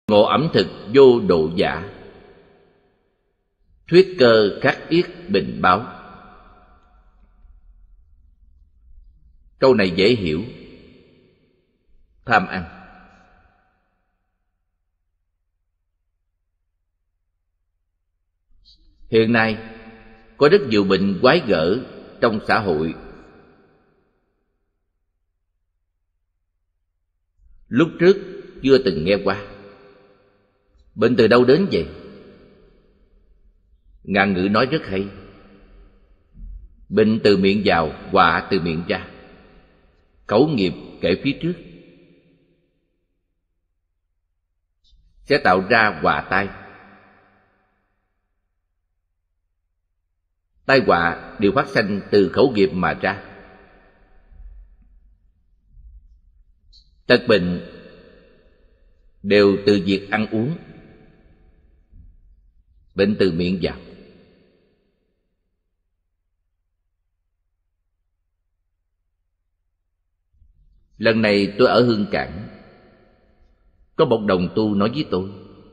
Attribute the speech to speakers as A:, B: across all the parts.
A: Ngộ ẩm thực vô độ giả, thuyết cơ khắc yết bình báo. Câu này dễ hiểu. Tham ăn. Hiện nay có rất nhiều bệnh quái gở trong xã hội. Lúc trước chưa từng nghe qua. Bệnh từ đâu đến vậy? Ngạn ngữ nói rất hay. Bệnh từ miệng vào, họa từ miệng ra. Khẩu nghiệp kể phía trước sẽ tạo ra họa tai. Tai họa đều phát sanh từ khẩu nghiệp mà ra. Tật bệnh đều từ việc ăn uống. Bệnh từ miệng vào. Lần này tôi ở Hương Cảng, có một đồng tu nói với tôi.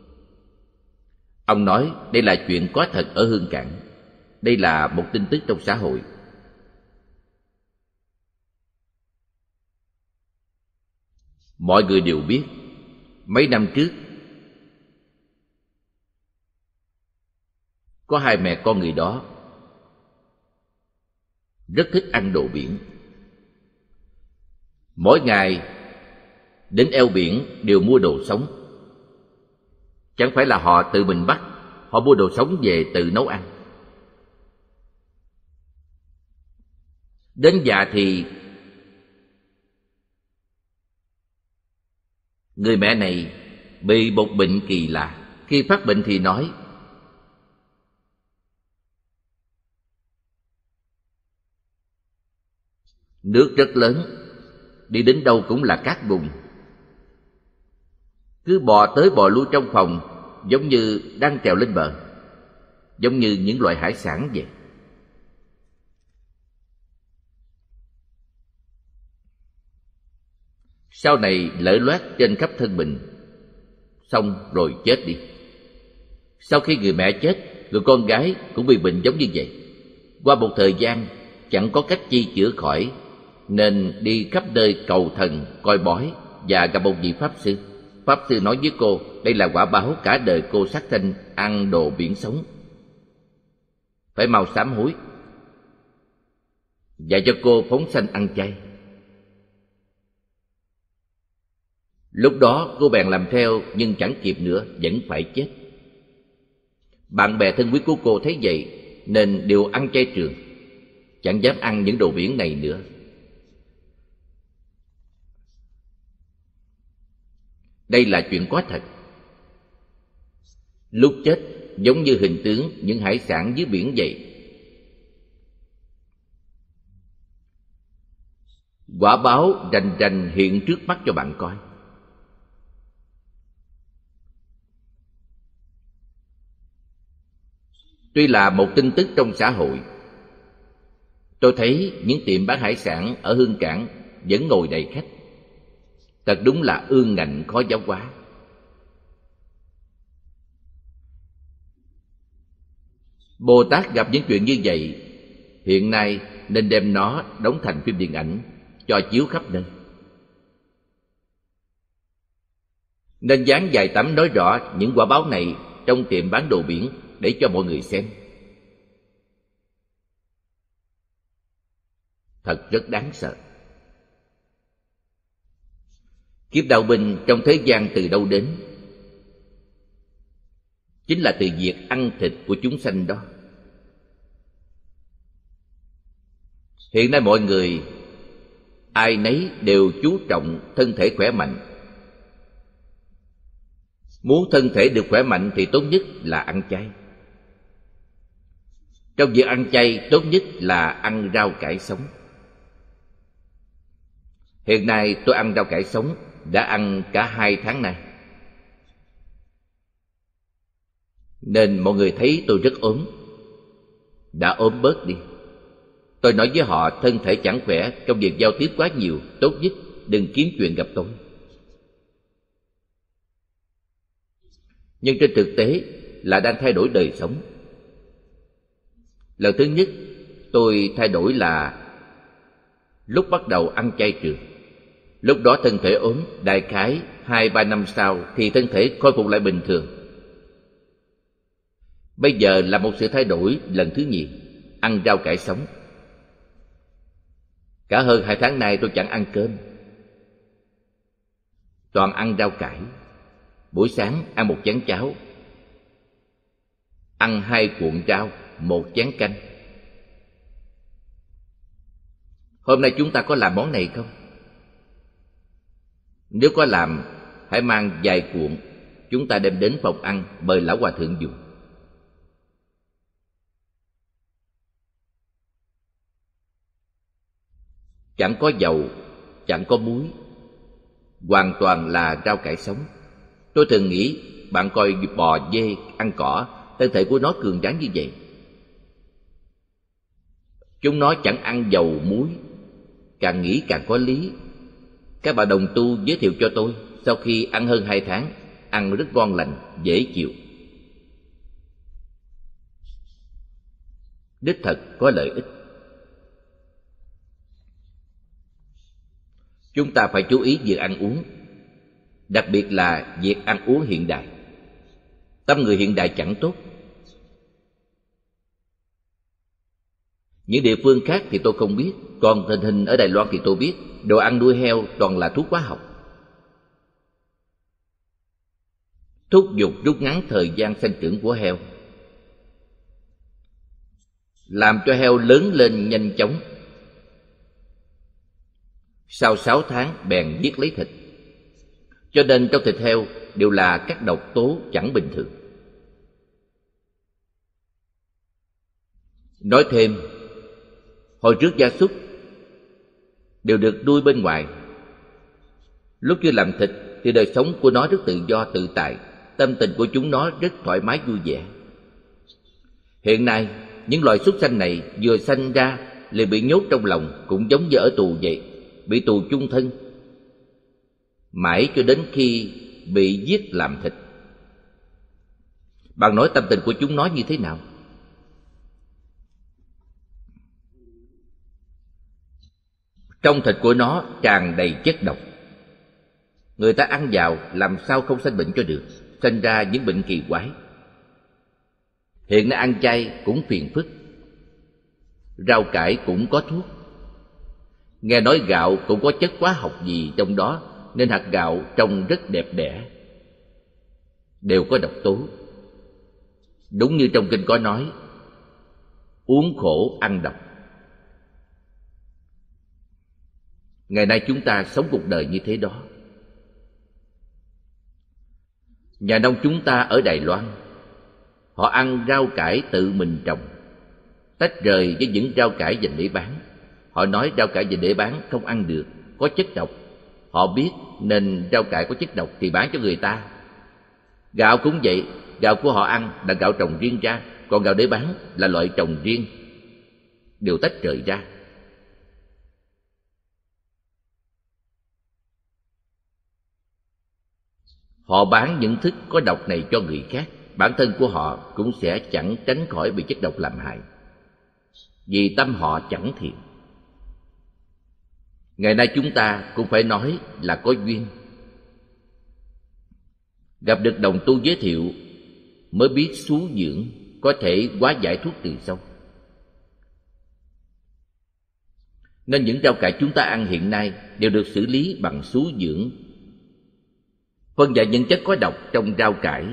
A: Ông nói đây là chuyện có thật ở Hương Cảng. Đây là một tin tức trong xã hội. Mọi người đều biết, mấy năm trước có hai mẹ con người đó rất thích ăn đồ biển. Mỗi ngày đến eo biển đều mua đồ sống. Chẳng phải là họ tự mình bắt, họ mua đồ sống về tự nấu ăn. Đến già thì người mẹ này bị một bệnh kỳ lạ. Khi phát bệnh thì nói nước rất lớn, đi đến đâu cũng là cát bùn. Cứ bò tới bò lui trong phòng, giống như đang trèo lên bờ, giống như những loại hải sản vậy. Sau này lở loét trên khắp thân mình, xong rồi chết đi. Sau khi người mẹ chết, người con gái cũng bị bệnh giống như vậy. Qua một thời gian chẳng có cách chi chữa khỏi, nên đi khắp nơi cầu thần, coi bói và gặp một vị pháp sư. Pháp sư nói với cô đây là quả báo cả đời cô sát sanh ăn đồ biển sống, phải mau sám hối, và cho cô phóng sanh ăn chay. Lúc đó cô bèn làm theo, nhưng chẳng kịp nữa, vẫn phải chết. Bạn bè thân quý của cô thấy vậy nên đều ăn chay trường, chẳng dám ăn những đồ biển này nữa. Đây là chuyện có thật. Lúc chết giống như hình tướng những hải sản dưới biển vậy. Quả báo rành rành hiện trước mắt cho bạn coi. Tuy là một tin tức trong xã hội, tôi thấy những tiệm bán hải sản ở Hương Cảng vẫn ngồi đầy khách. Thật đúng là ương ngạnh khó giáo hóa. Bồ Tát gặp những chuyện như vậy, hiện nay nên đem nó đóng thành phim điện ảnh, cho chiếu khắp nơi. Nên dán vài tấm nói rõ những quả báo này trong tiệm bán đồ biển để cho mọi người xem. Thật rất đáng sợ. Kiếp đạo binh trong thế gian từ đâu đến? Chính là từ việc ăn thịt của chúng sanh đó. Hiện nay mọi người ai nấy đều chú trọng thân thể khỏe mạnh. Muốn thân thể được khỏe mạnh thì tốt nhất là ăn chay. Trong việc ăn chay tốt nhất là ăn rau cải sống. Hiện nay tôi ăn rau cải sống đã ăn cả 2 tháng nay, nên mọi người thấy tôi rất ốm. Đã ốm bớt đi. Tôi nói với họ thân thể chẳng khỏe, trong việc giao tiếp quá nhiều, tốt nhất đừng kiếm chuyện gặp tôi. nhưng trên thực tế là đang thay đổi đời sống. Lần thứ nhất tôi thay đổi là lúc bắt đầu ăn chay trường. Lúc đó thân thể ốm, đại khái 2-3 năm sau thì thân thể khôi phục lại bình thường. Bây giờ là một sự thay đổi lần thứ nhì, ăn rau cải sống. Cả hơn 2 tháng nay tôi chẳng ăn cơm, toàn ăn rau cải. Buổi sáng ăn 1 chén cháo, ăn 2 cuộn rau, 1 chén canh. Hôm nay chúng ta có làm món này không? Nếu có làm, hãy mang vài cuộn, chúng ta đem đến phòng ăn mời lão hòa thượng dùng. Chẳng có dầu, chẳng có muối, hoàn toàn là rau cải sống. Tôi thường nghĩ, bạn coi bò, dê ăn cỏ, thân thể của nó cường tráng như vậy. Chúng nó chẳng ăn dầu muối. Càng nghĩ càng có lý. Các bà đồng tu giới thiệu cho tôi, sau khi ăn hơn 2 tháng, ăn rất ngon lành, dễ chịu. Đích thật có lợi ích. Chúng ta phải chú ý việc ăn uống, đặc biệt là việc ăn uống hiện đại. Tâm người hiện đại chẳng tốt. Những địa phương khác thì tôi không biết, còn tình hình ở Đài Loan thì tôi biết. Đồ ăn nuôi heo toàn là thuốc hóa học, thúc giục rút ngắn thời gian sinh trưởng của heo, làm cho heo lớn lên nhanh chóng. Sau 6 tháng bèn giết lấy thịt. Cho nên trong thịt heo đều là các độc tố chẳng bình thường. Nói thêm, hồi trước gia súc đều được nuôi bên ngoài. Lúc chưa làm thịt thì đời sống của nó rất tự do tự tại, tâm tình của chúng nó rất thoải mái vui vẻ. Hiện nay, những loài súc sanh này vừa sanh ra liền bị nhốt trong lòng, cũng giống như ở tù vậy, bị tù chung thân, mãi cho đến khi bị giết làm thịt. Bạn nói tâm tình của chúng nó như thế nào? Trong thịt của nó tràn đầy chất độc. Người ta ăn vào làm sao không sanh bệnh cho được, sanh ra những bệnh kỳ quái. Hiện nay ăn chay cũng phiền phức. Rau cải cũng có thuốc. Nghe nói gạo cũng có chất hóa học gì trong đó, nên hạt gạo trông rất đẹp đẽ. Đều có độc tố. Đúng như trong kinh có nói, uống khổ ăn độc. Ngày nay chúng ta sống cuộc đời như thế đó. Nhà nông chúng ta ở Đài Loan, họ ăn rau cải tự mình trồng, tách rời với những rau cải dành để bán. Họ nói rau cải dành để bán không ăn được, có chất độc. Họ biết nên rau cải có chất độc thì bán cho người ta. Gạo cũng vậy, gạo của họ ăn là gạo trồng riêng ra, còn gạo để bán là loại trồng riêng, đều tách rời ra. Họ bán những thức có độc này cho người khác, bản thân của họ cũng sẽ chẳng tránh khỏi bị chất độc làm hại, vì tâm họ chẳng thiện. Ngày nay chúng ta cũng phải nói là có duyên. Gặp được đồng tu giới thiệu mới biết xú dưỡng có thể hóa giải thuốc từ sâu. Nên những rau cải chúng ta ăn hiện nay đều được xử lý bằng xú dưỡng, phân giải những chất có độc trong rau cải,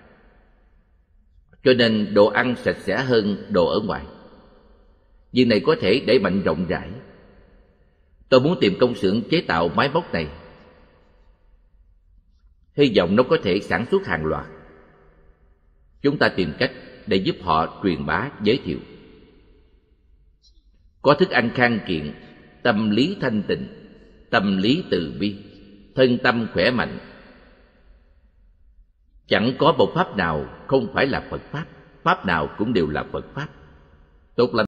A: cho nên đồ ăn sạch sẽ hơn đồ ở ngoài. Việc này có thể đẩy mạnh rộng rãi. Tôi muốn tìm công xưởng chế tạo máy móc này, hy vọng nó có thể sản xuất hàng loạt. Chúng ta tìm cách để giúp họ truyền bá giới thiệu. Có thức ăn khang kiện, tâm lý thanh tịnh, tâm lý từ bi, thân tâm khỏe mạnh. Chẳng có một pháp nào không phải là Phật Pháp, pháp nào cũng đều là Phật Pháp. Tốt lắm.